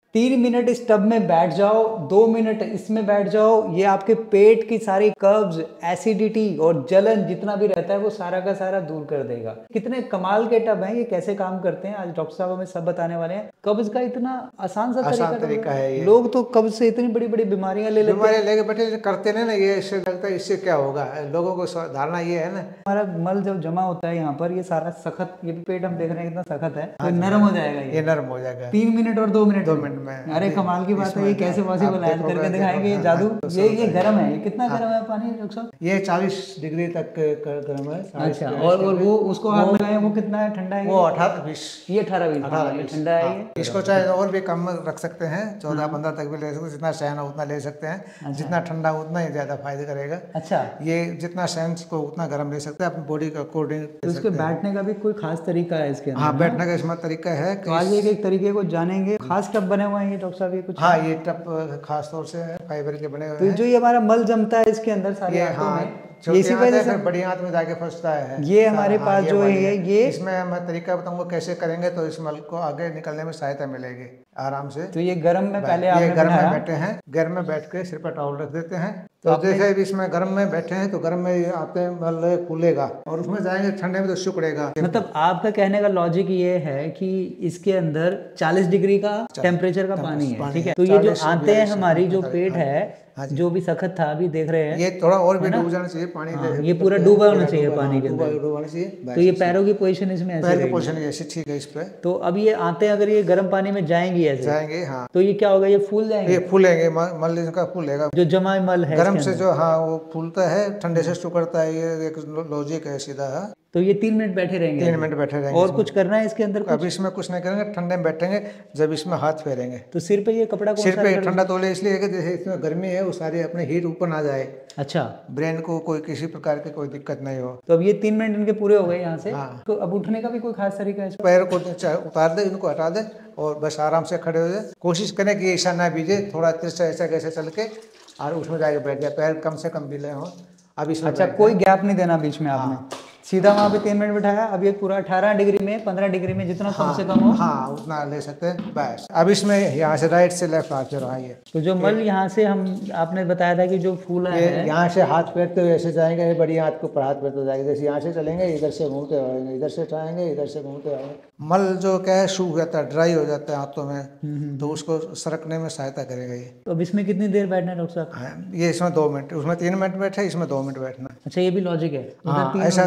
3 minute इस tub में बैठ जाओ, 2 मिनट इसमें बैठ जाओ, ये आपके पेट की सारी कब्ज, एसिडिटी और जलन जितना भी रहता है वो सारा का सारा दूर कर देगा। कितने कमाल के टब हैं, ये कैसे काम करते हैं आज डॉक्टर साहब हमें सब बताने वाले हैं। कब्ज का इतना आसान सा तरीका है ये। लोग तो कब्ज से इतनी बड़ी बड़ी बीमारियां लेके बैठे करते नहीं ना, ये इससे लगता है इससे क्या होगा, लोगों को धारणा ये है ना। हमारा मल जब जमा होता है यहाँ पर, ये सारा सख्त, ये पेट हम देख रहे हैं कितना सख्त है, तो नरम हो जाएगा ये नरम हो जाएगा 3 मिनट और 2 मिनट 2 मिनट में। अरे कमाल की बात है, ये कैसे पॉसिबल है, करके दिखाएंगे ये जादू। ये गर्म है, ये कितना गर्म है पानी डॉक्टर साहब? ये 40 डिग्री तक गर्म है। अच्छा, और वो उसको हाथ लगाए वो कितना है, ठंडा है? वो 18-20। ये 18-20 ठंडा है ये। इसको चाहे और भी कम रख सकते हैं, 14-15 तक भी ले सकते हैं, जितना सहन उतना ले सकते हैं। जितना ठंडा उतना ही ज्यादा फायदे करेगा। अच्छा, ये जितना सहन को उतना गर्म ले सकते हैं अपनी बॉडी के अकॉर्डिंग। तो इसके बैठने का भी कोई खास तरीका है इसके अंदर? हाँ, बैठने का इसमें तरीका है। तो आज एक तरीके को जानेंगे। खास टब बने हुए हैं ये डॉक्टर साहब, ये कुछ? हाँ, ये टब खास तौर से फाइबर के बने हुए हैं। तो जो ये हमारा मल जमता है इसके अंदर सारे आंतों में, इसी वजह से बड़ी आंत में जाके फंसता है ये हमारे पास जो है ये। इसमें मैं तरीका बताऊंगा कैसे करेंगे तो इस मल को आगे निकलने में सहायता मिलेगी आराम से। तो ये गर्म में पहले ये गर्म में बैठे हैं, गर्म में बैठ के सिर पर टॉवल रख देते हैं। तो जैसे इसमें गर्म में बैठे हैं तो गर्म में आते मल खुलेगा और उसमें जाएंगे ठंडे में तो सिकुड़ेगा। मतलब आपका कहने का लॉजिक ये है कि इसके अंदर 40 डिग्री का टेम्परेचर का पानी है, ठीक है? तो ये जो आते हैं हमारी जो पेट है जो भी सख्त था अभी देख रहे हैं, ये थोड़ा और भी डूब जाना चाहिए पानी। ये पूरा डूबा होना चाहिए पानी के अंदर, डूबा होना चाहिए। तो ये पैरों की पोजीशन इसमें ऐसे पैर की पोजीशन ऐसे ठीक है इस पे। तो अब ये आते हैं अगर ये गर्म पानी में जाएंगे ऐसे जाएंगे, हाँ, तो ये क्या होगा, ये फूल जाएंगे? ये फूलेंगे, मल इनका फूलेगा जो जमा मल है गर्म से जो, हाँ, वो फूलता है, ठंडे से सिकुड़ता है। ये एक लॉजिक है सीधा। तो ये 3 मिनट बैठे रहेंगे? 3 मिनट बैठे रहेंगे। और कुछ करना है इसके अंदर? अब इसमें कुछ नहीं करेंगे, ठंडे में बैठेंगे। जब इसमें हाथ फेरेंगे तो सिर पे ये कपड़ा सिर पे ठंडा तोले, इसलिए कि जैसे इसमें गर्मी है वो सारी अपने हीट ऊपर ना जाए। अच्छा, ब्रेन को कोई किसी प्रकार की कोई दिक्कत नहीं हो। तो अब ये 3 मिनट इनके पूरे हो गए यहाँ से। हाँ। तो अब उठने का भी कोई खास तरीका है? पैर को उतार दे, इनको हटा दे और बस आराम से खड़े हो जाए। कोशिश करें कि ऐसा ना बीजे, थोड़ा तिरछा ऐसा कैसे चल के और उसमें जाके बैठ जाए, पैर कम से कम बिले हों। अब इसमें अच्छा, कोई गैप नहीं देना बीच में आपने? सीधा वहाँ पे 3 मिनट बिठाया। अब ये पूरा 18 डिग्री में, 15 डिग्री में, जितना कम से कम हो, हाँ, उतना ले सकते हैं बस। अब इसमें यहाँ से राइट से लेफ्ट हाथ से रहा। तो जो मल यहाँ से हम, आपने बताया था कि जो फूला है, यहाँ से हाथ फेरते हुए ऐसे जाएंगे, बड़ी हाथ को हाथ फेरते जाएंगे। जैसे यहाँ से चलेंगे, इधर से घूमते आएंगे, इधर से जाएंगे, इधर से घूमते आएंगे। मल जो क्या है सूख जाता है, ड्राई हो जाता है हाथों में, तो उसको सरकने में सहायता करेगा ये। तो अब इसमें कितनी देर बैठना है डॉक्टर साहब? ये इसमें 2 मिनट, उसमें 3 मिनट बैठे, इसमें 2 मिनट बैठना। अच्छा, ये भी लॉजिक है? हाँ, ऐसा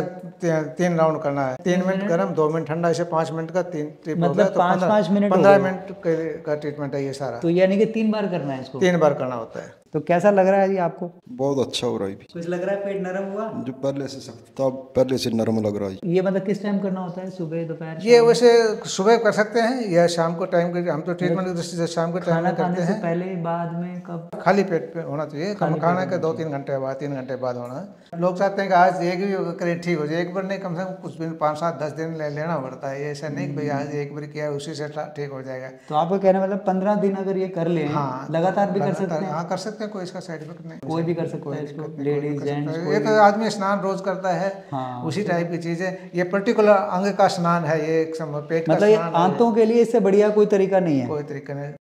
3 राउंड करना है। 3 मिनट गर्म, 2 मिनट ठंडा, ऐसे 5 मिनट का 3 ट्रिप, मतलब 5-5 मिनट 15 मिनट का ट्रीटमेंट है ये सारा। तो यानी कि 3 बार करना है इसको? 3 बार करना होता है। तो कैसा लग रहा है जी आपको? बहुत अच्छा हो रहा है। कुछ लग रहा है पेट नरम हुआ? जो पहले से सख्त था पहले से नरम लग रहा है। ये मतलब किस टाइम करना होता है, सुबह, दोपहर? ये वैसे सुबह कर सकते हैं या शाम को टाइम करके, हम तो ट्रीटमेंट की दृष्टि से शाम के टाइम में करते हैं। पहले, बाद में, कब? खाली पेट पे होना चाहिए, खाना के 2-3 घंटे बाद, 3 घंटे बाद होना। लोग चाहते हैं कि आज एक भी करे ठीक हो जाए, एक बार नहीं, कम से कम कुछ दिन, 5-7-10 दिन लेना पड़ता है। ऐसा नहीं कि भाई आज एक बार किया उसी से ठीक हो जाएगा। तो आपको कहना मतलब 15 दिन अगर ये कर ले, हाँ, लगातार भी कर सकते हैं? हाँ, कर सकते हैं, कोई इसका साइड इफेक्ट नहीं। कोई भी कर सकता है इसको, लेडीज जेंट्स? ये तो आदमी स्नान रोज करता है, हाँ, उसी टाइप की चीज है। ये पर्टिकुलर अंग का स्नान है, ये एक पेट का मतलब ये आंतों के लिए इससे बढ़िया कोई तरीका नहीं है? कोई तरीका नहीं।